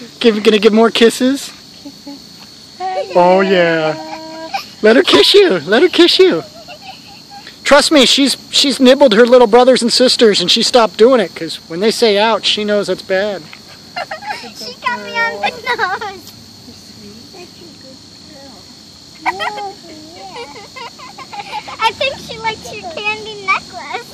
Gonna give more kisses? Oh yeah. Let her kiss you. Let her kiss you. Trust me, she's nibbled her little brothers and sisters, and she stopped doing it because when they say ouch, she knows that's bad. She got me on the nose. I think she likes your candy necklace.